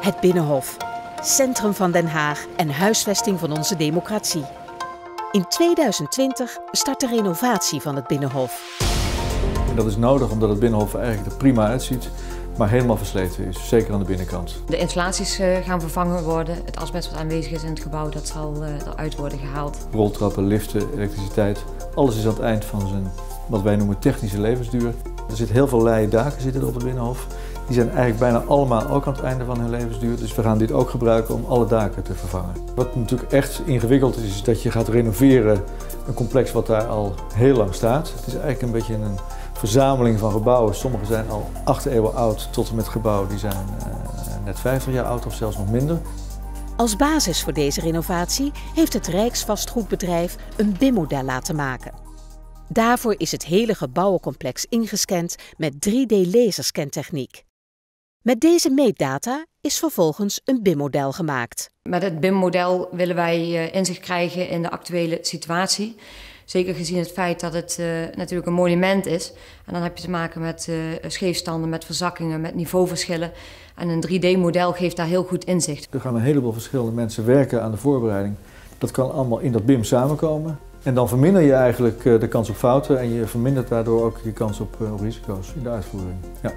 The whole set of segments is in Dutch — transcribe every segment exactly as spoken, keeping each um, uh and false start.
Het Binnenhof, centrum van Den Haag en huisvesting van onze democratie. In tweeduizend twintig start de renovatie van het Binnenhof. Dat is nodig omdat het Binnenhof er eigenlijk er prima uitziet, maar helemaal versleten is, zeker aan de binnenkant. De installaties gaan vervangen worden. Het asbest wat aanwezig is in het gebouw, dat zal eruit worden gehaald. Roltrappen, liften, elektriciteit, alles is aan het eind van zijn, wat wij noemen, technische levensduur. Er zitten heel veel leien daken zitten er op het Binnenhof. Die zijn eigenlijk bijna allemaal ook aan het einde van hun levensduur. Dus we gaan dit ook gebruiken om alle daken te vervangen. Wat natuurlijk echt ingewikkeld is, is dat je gaat renoveren een complex wat daar al heel lang staat. Het is eigenlijk een beetje een verzameling van gebouwen. Sommige zijn al acht eeuwen oud, tot en met gebouwen die zijn uh, net vijftig jaar oud of zelfs nog minder. Als basis voor deze renovatie heeft het Rijksvastgoedbedrijf een B I M-model laten maken. Daarvoor is het hele gebouwencomplex ingescand met drie D laserscantechniek. Met deze meetdata is vervolgens een B I M-model gemaakt. Met het B I M-model willen wij inzicht krijgen in de actuele situatie. Zeker gezien het feit dat het uh, natuurlijk een monument is. En dan heb je te maken met uh, scheefstanden, met verzakkingen, met niveauverschillen. En een drie D model geeft daar heel goed inzicht. Er gaan een heleboel verschillende mensen werken aan de voorbereiding. Dat kan allemaal in dat B I M samenkomen. En dan verminder je eigenlijk uh, de kans op fouten en je vermindert daardoor ook je kans op, uh, op risico's in de uitvoering. Ja.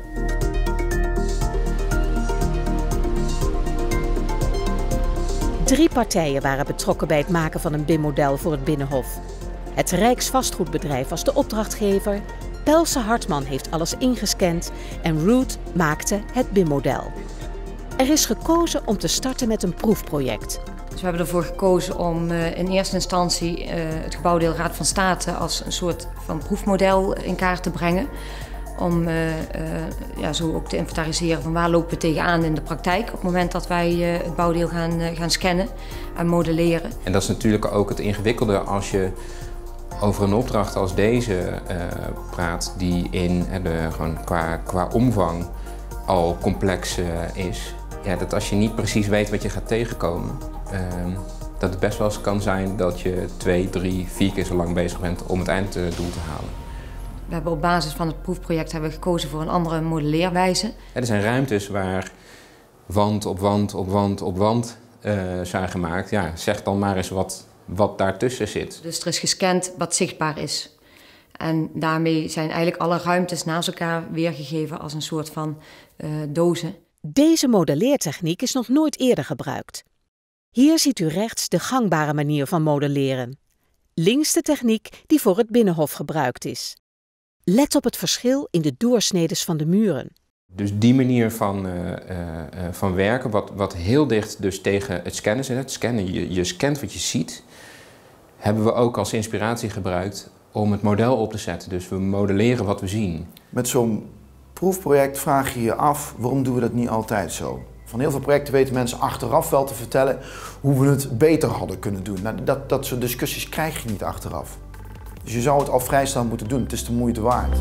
Drie partijen waren betrokken bij het maken van een B I M-model voor het Binnenhof. Het Rijksvastgoedbedrijf was de opdrachtgever, Pelser Hartman heeft alles ingescand en Root maakte het B I M-model. Er is gekozen om te starten met een proefproject. Dus we hebben ervoor gekozen om uh, in eerste instantie uh, het gebouwdeel Raad van State als een soort van proefmodel in kaart te brengen. Om uh, uh, ja, zo ook te inventariseren van waar lopen we tegenaan in de praktijk op het moment dat wij uh, het bouwdeel gaan, uh, gaan scannen en modelleren. En dat is natuurlijk ook het ingewikkelde als je over een opdracht als deze uh, praat die in, uh, de, gewoon qua, qua omvang al complex uh, is. Ja, dat als je niet precies weet wat je gaat tegenkomen, uh, dat het best wel eens kan zijn dat je twee, drie, vier keer zo lang bezig bent om het einddoel te halen. We hebben op basis van het proefproject hebben we gekozen voor een andere modelleerwijze. Er zijn ruimtes waar wand op wand op wand op wand uh, zijn gemaakt. Ja, zeg dan maar eens wat, wat daartussen zit. Dus er is gescand wat zichtbaar is. En daarmee zijn eigenlijk alle ruimtes naast elkaar weergegeven als een soort van uh, dozen. Deze modelleertechniek is nog nooit eerder gebruikt. Hier ziet u rechts de gangbare manier van modelleren. Links de techniek die voor het Binnenhof gebruikt is. Let op het verschil in de doorsnedes van de muren. Dus die manier van, uh, uh, van werken, wat, wat heel dicht dus tegen het scannen zit. Het scannen, je, je scant wat je ziet, hebben we ook als inspiratie gebruikt om het model op te zetten. Dus we modelleren wat we zien. Met zo'n proefproject vraag je je af, waarom doen we dat niet altijd zo? Van heel veel projecten weten mensen achteraf wel te vertellen hoe we het beter hadden kunnen doen. Nou, dat, dat soort discussies krijg je niet achteraf. Dus je zou het al vrij snel moeten doen, het is de moeite waard.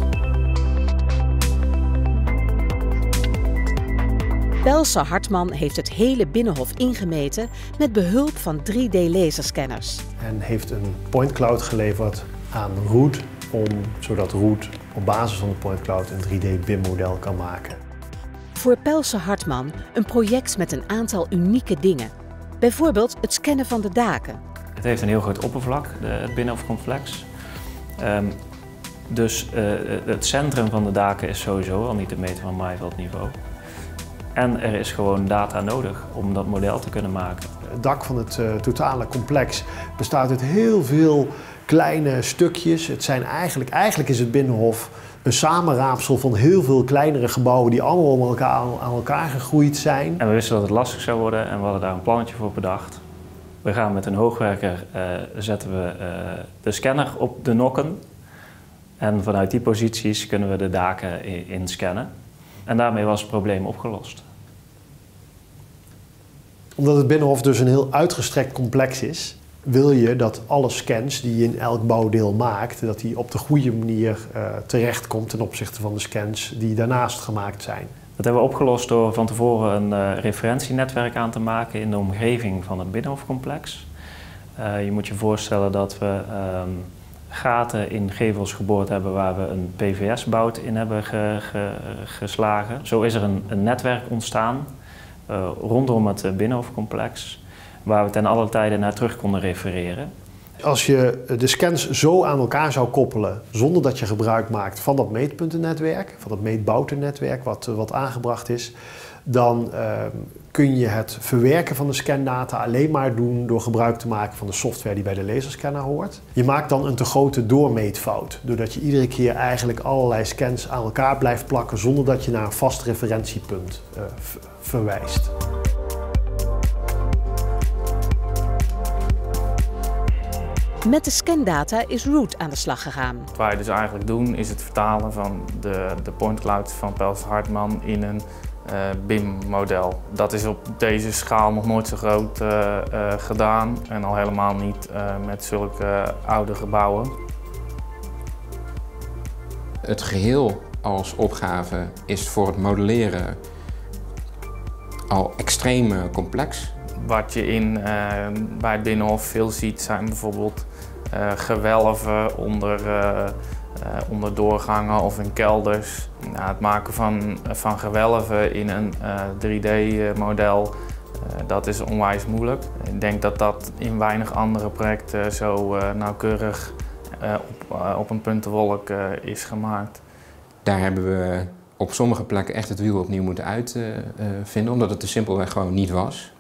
Pelser Hartman heeft het hele Binnenhof ingemeten met behulp van drie D laserscanners. En heeft een point cloud geleverd aan Root, om, zodat Root op basis van de point cloud een drie D B I M-model kan maken. Voor Pelser Hartman een project met een aantal unieke dingen. Bijvoorbeeld het scannen van de daken. Het heeft een heel groot oppervlak, de, het Binnenhofcomplex. Um, dus uh, het centrum van de daken is sowieso al niet te meten van maaiveldniveau. En er is gewoon data nodig om dat model te kunnen maken. Het dak van het uh, totale complex bestaat uit heel veel kleine stukjes. Het zijn eigenlijk, eigenlijk is het Binnenhof een samenraapsel van heel veel kleinere gebouwen die allemaal om elkaar, aan elkaar gegroeid zijn. En we wisten dat het lastig zou worden en we hadden daar een plannetje voor bedacht. We gaan met een hoogwerker, uh, zetten we uh, de scanner op de nokken. En vanuit die posities kunnen we de daken inscannen. En daarmee was het probleem opgelost. Omdat het Binnenhof dus een heel uitgestrekt complex is, wil je dat alle scans die je in elk bouwdeel maakt, dat die op de goede manier uh, terechtkomt ten opzichte van de scans die daarnaast gemaakt zijn. Dat hebben we opgelost door van tevoren een uh, referentienetwerk aan te maken in de omgeving van het Binnenhofcomplex. Uh, je moet je voorstellen dat we um, gaten in gevels geboord hebben waar we een P V S-bout in hebben ge, ge, geslagen. Zo is er een, een netwerk ontstaan uh, rondom het Binnenhofcomplex, waar we ten alle tijden naar terug konden refereren. Als je de scans zo aan elkaar zou koppelen, zonder dat je gebruik maakt van dat meetpuntennetwerk, van dat meetboutennetwerk wat, wat aangebracht is, dan uh, kun je het verwerken van de scandata alleen maar doen door gebruik te maken van de software die bij de laserscanner hoort. Je maakt dan een te grote doormeetfout, doordat je iedere keer eigenlijk allerlei scans aan elkaar blijft plakken zonder dat je naar een vast referentiepunt uh, verwijst. Met de scandata is Root aan de slag gegaan. Wat wij dus eigenlijk doen is het vertalen van de, de point clouds van Pelser-Hartman in een uh, B I M-model. Dat is op deze schaal nog nooit zo groot uh, uh, gedaan en al helemaal niet uh, met zulke uh, oude gebouwen. Het geheel als opgave is voor het modelleren al extreem complex. Wat je in, uh, bij het Binnenhof veel ziet zijn bijvoorbeeld uh, gewelven onder, uh, uh, onder doorgangen of in kelders. Nou, het maken van, van gewelven in een uh, drie D model, uh, dat is onwijs moeilijk. Ik denk dat dat in weinig andere projecten zo uh, nauwkeurig uh, op, uh, op een puntenwolk uh, is gemaakt. Daar hebben we op sommige plekken echt het wiel opnieuw moeten uitvinden, uh, omdat het er simpelweg gewoon niet was.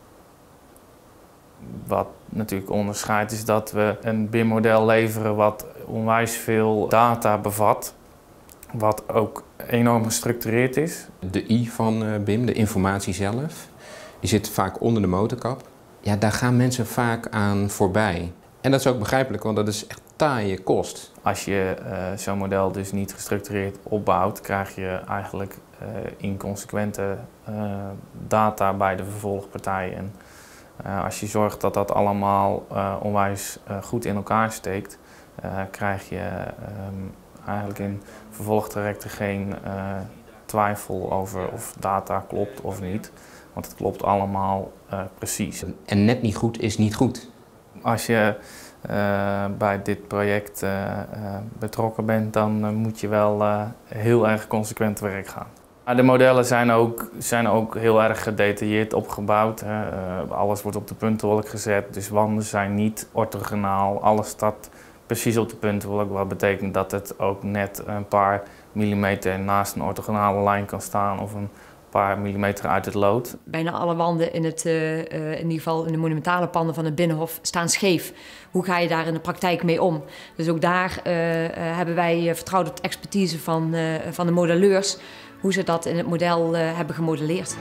Wat natuurlijk onderscheidt is dat we een B I M-model leveren wat onwijs veel data bevat, wat ook enorm gestructureerd is. De I van B I M, de informatie zelf, die zit vaak onder de motorkap. Ja, daar gaan mensen vaak aan voorbij. En dat is ook begrijpelijk, want dat is echt taaie kost. Als je uh, zo'n model dus niet gestructureerd opbouwt, krijg je eigenlijk uh, inconsequente uh, data bij de vervolgpartijen. En Uh, als je zorgt dat dat allemaal uh, onwijs uh, goed in elkaar steekt, uh, krijg je um, eigenlijk in vervolgtrajecten geen uh, twijfel over of data klopt of niet. Want het klopt allemaal uh, precies. En net niet goed is niet goed. Als je uh, bij dit project uh, uh, betrokken bent, dan uh, moet je wel uh, heel erg consequent te werk gaan. De modellen zijn ook, zijn ook heel erg gedetailleerd opgebouwd. Hè. Uh, alles wordt op de puntenwolk gezet, dus wanden zijn niet orthogonaal. Alles staat precies op de puntenwolk, wat betekent dat het ook net een paar millimeter naast een orthogonale lijn kan staan of een paar millimeter uit het lood. Bijna alle wanden in, het, uh, uh, in ieder geval in de monumentale panden van het Binnenhof staan scheef. Hoe ga je daar in de praktijk mee om? Dus ook daar uh, uh, hebben wij vertrouwd op de expertise van, uh, van de modelleurs, hoe ze dat in het model uh, hebben gemodelleerd.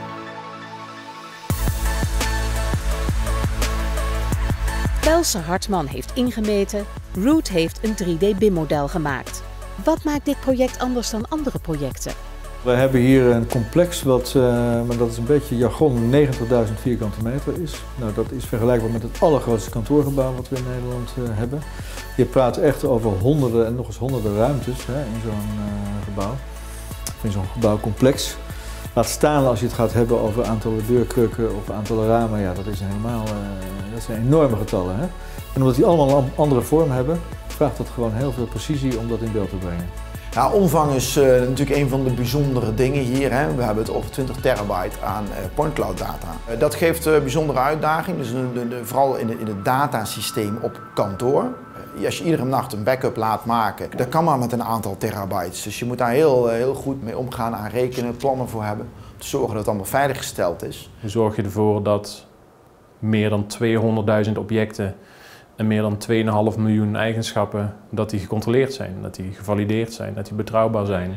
Pelser-Hartman heeft ingemeten, Root heeft een drie D B I M-model gemaakt. Wat maakt dit project anders dan andere projecten? We hebben hier een complex, wat, uh, maar dat is een beetje jargon, negentigduizend vierkante meter is. Nou, dat is vergelijkbaar met het allergrootste kantoorgebouw wat we in Nederland uh, hebben. Je praat echt over honderden en nog eens honderden ruimtes hè, in zo'n uh, gebouw. In zo'n gebouwcomplex. Laat staan als je het gaat hebben over aantallen deurkrukken of aantallen ramen, ja, dat is helemaal, uh, dat zijn enorme getallen. Hè? En omdat die allemaal een andere vorm hebben, vraagt dat gewoon heel veel precisie om dat in beeld te brengen. Ja, omvang is uh, natuurlijk een van de bijzondere dingen hier. Hè. We hebben het over twintig terabyte aan uh, point cloud data. Uh, dat geeft een uh, bijzondere uitdaging, dus de, de, de, vooral in, de, in het datasysteem op kantoor. Als je iedere nacht een backup laat maken, dat kan maar met een aantal terabytes. Dus je moet daar heel, heel goed mee omgaan, aan rekenen, plannen voor hebben. Om te zorgen dat het allemaal veiliggesteld is. Hoe zorg je ervoor dat meer dan tweehonderdduizend objecten en meer dan twee komma vijf miljoen eigenschappen, dat die gecontroleerd zijn, dat die gevalideerd zijn, dat die betrouwbaar zijn?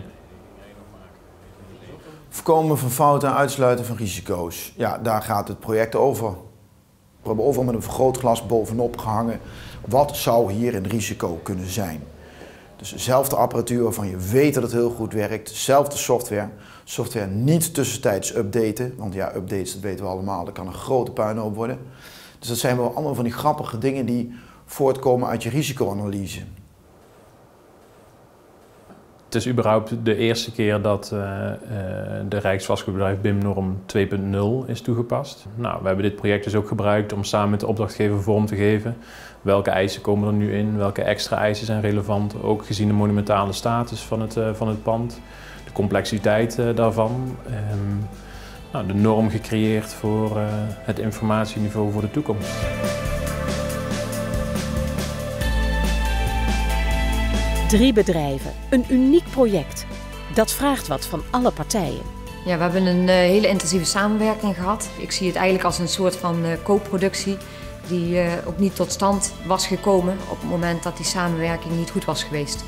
Voorkomen van fouten en uitsluiten van risico's. Ja, daar gaat het project over. We hebben overal met een vergrootglas bovenop gehangen. Wat zou hier een risico kunnen zijn? Dus dezelfde apparatuur waarvan je weet dat het heel goed werkt, dezelfde software. Software niet tussentijds updaten, want ja, updates, dat weten we allemaal, dat kan een grote puinhoop worden. Dus dat zijn wel allemaal van die grappige dingen die voortkomen uit je risicoanalyse. Het is überhaupt de eerste keer dat uh, uh, de Rijksvastgoedbedrijf B I M-norm twee punt nul is toegepast. Nou, we hebben dit project dus ook gebruikt om samen met de opdrachtgever vorm te geven. Welke eisen komen er nu in? Welke extra eisen zijn relevant? Ook gezien de monumentale status van het, uh, van het pand. De complexiteit uh, daarvan. Um, nou, de norm gecreëerd voor uh, het informatieniveau voor de toekomst. Drie bedrijven, een uniek project. Dat vraagt wat van alle partijen. Ja, we hebben een uh, hele intensieve samenwerking gehad. Ik zie het eigenlijk als een soort van uh, co-productie die uh, ook niet tot stand was gekomen op het moment dat die samenwerking niet goed was geweest.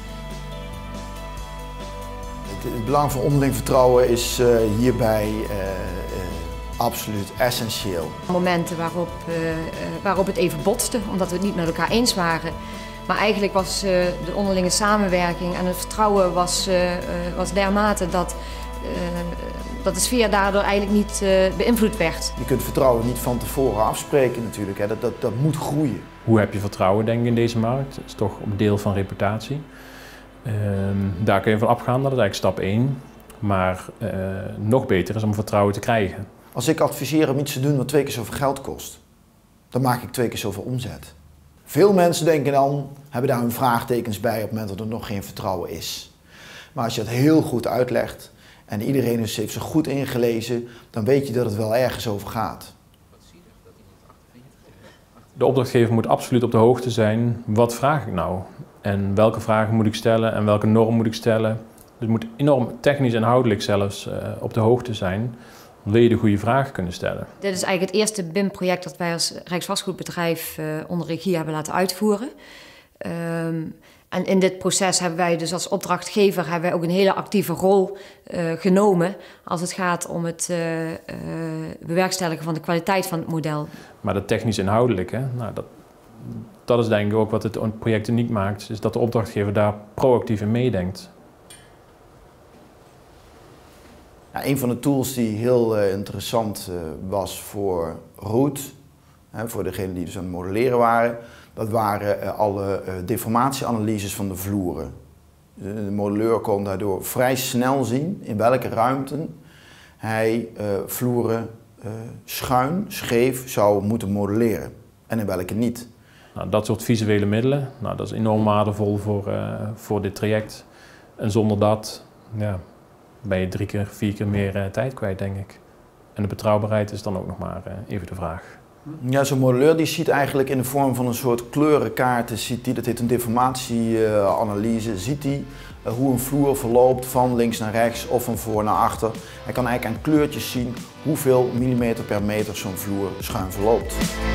Het, het belang van onderling vertrouwen is uh, hierbij uh, uh, absoluut essentieel. Momenten waarop, uh, uh, waarop het even botste, omdat we het niet met elkaar eens waren. Maar eigenlijk was uh, de onderlinge samenwerking en het vertrouwen was, uh, uh, was dermate dat, uh, dat de sfeer daardoor eigenlijk niet uh, beïnvloed werd. Je kunt vertrouwen niet van tevoren afspreken natuurlijk, hè. Dat, dat, dat moet groeien. Hoe heb je vertrouwen denk ik in deze markt? Dat is toch een deel van reputatie. Uh, daar kun je van afgaan, dat is eigenlijk stap één. Maar uh, nog beter is om vertrouwen te krijgen. Als ik adviseer om iets te doen wat twee keer zoveel geld kost, dan maak ik twee keer zoveel omzet. Veel mensen denken dan, hebben daar hun vraagtekens bij op het moment dat er nog geen vertrouwen is. Maar als je het heel goed uitlegt en iedereen heeft zich goed ingelezen, dan weet je dat het wel ergens over gaat. De opdrachtgever moet absoluut op de hoogte zijn, wat vraag ik nou? En welke vragen moet ik stellen en welke norm moet ik stellen? Dus het moet enorm technisch en inhoudelijk zelfs uh, op de hoogte zijn. Wil je de goede vragen kunnen stellen? Dit is eigenlijk het eerste B I M-project dat wij als Rijksvastgoedbedrijf uh, onder regie hebben laten uitvoeren. Um, en in dit proces hebben wij dus als opdrachtgever hebben wij ook een hele actieve rol uh, genomen als het gaat om het uh, uh, bewerkstelligen van de kwaliteit van het model. Maar dat technisch inhoudelijke, nou, dat, dat is denk ik ook wat het project uniek maakt, is dat de opdrachtgever daar proactief in meedenkt. Ja, een van de tools die heel uh, interessant uh, was voor Roet, hè, voor degenen die dus aan het modelleren waren, dat waren uh, alle uh, deformatieanalyses van de vloeren. De, de modelleur kon daardoor vrij snel zien in welke ruimten hij uh, vloeren uh, schuin, scheef zou moeten modelleren en in welke niet. Nou, dat soort visuele middelen, nou, dat is enorm waardevol voor, uh, voor dit traject. En zonder dat, ja, ben je drie keer, vier keer meer uh, tijd kwijt, denk ik. En de betrouwbaarheid is dan ook nog maar uh, even de vraag. Ja, zo'n modelleur die ziet eigenlijk in de vorm van een soort kleurenkaarten, ziet die, dat heet een deformatieanalyse, uh, ziet hij uh, hoe een vloer verloopt van links naar rechts of van voor naar achter. Hij kan eigenlijk aan kleurtjes zien hoeveel millimeter per meter zo'n vloer schuin verloopt.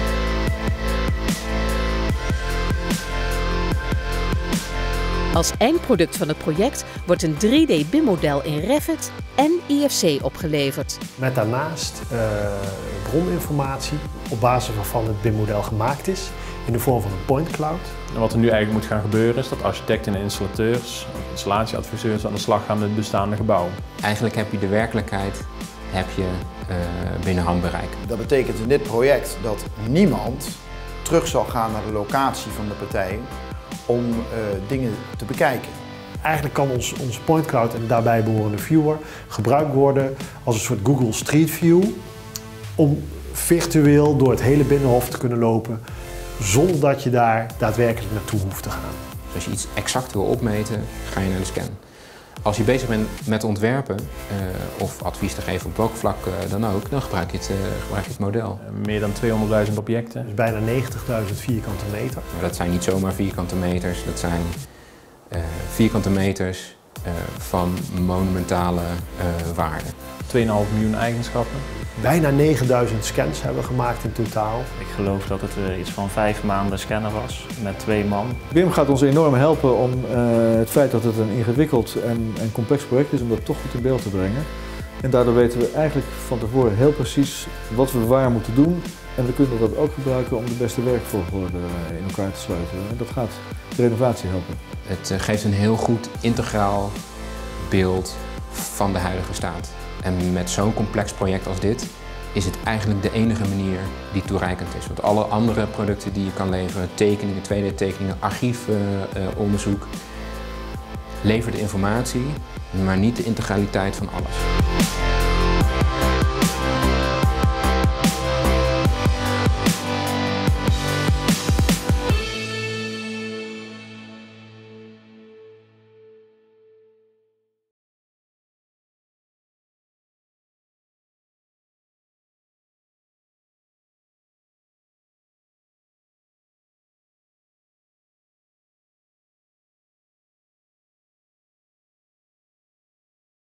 Als eindproduct van het project wordt een drie D B I M-model in Revit en I F C opgeleverd. Met daarnaast uh, broninformatie op basis waarvan het B I M-model gemaakt is in de vorm van een point cloud. En wat er nu eigenlijk moet gaan gebeuren is dat architecten en installateurs, installatieadviseurs aan de slag gaan met het bestaande gebouw. Eigenlijk heb je de werkelijkheid heb je, uh, binnen handbereik. Dat betekent in dit project dat niemand terug zal gaan naar de locatie van de partijen om uh, dingen te bekijken. Eigenlijk kan ons, onze point cloud en daarbij behorende viewer gebruikt worden als een soort Google Street View om virtueel door het hele Binnenhof te kunnen lopen zonder dat je daar daadwerkelijk naartoe hoeft te gaan. Dus als je iets exact wil opmeten, ga je naar de scan. Als je bezig bent met ontwerpen uh, of advies te geven op welk vlak uh, dan ook, dan gebruik je het, uh, gebruik je het model. Meer dan tweehonderdduizend objecten. Dus bijna negentigduizend vierkante meter. Maar dat zijn niet zomaar vierkante meters, dat zijn uh, vierkante meters uh, van monumentale uh, waarden. twee komma vijf miljoen eigenschappen. Bijna negenduizend scans hebben we gemaakt in totaal. Ik geloof dat het uh, iets van vijf maanden scannen was, met twee man. B I M gaat ons enorm helpen om uh, het feit dat het een ingewikkeld en, en complex project is, om dat toch goed in beeld te brengen. En daardoor weten we eigenlijk van tevoren heel precies wat we waar moeten doen. En we kunnen dat ook gebruiken om de beste werkvolgorde in elkaar te sluiten. En dat gaat de renovatie helpen. Het uh, geeft een heel goed integraal beeld van de huidige staat. En met zo'n complex project als dit is het eigenlijk de enige manier die toereikend is. Want alle andere producten die je kan leveren, tekeningen, twee D tekeningen, archiefonderzoek, uh, levert de informatie, maar niet de integraliteit van alles.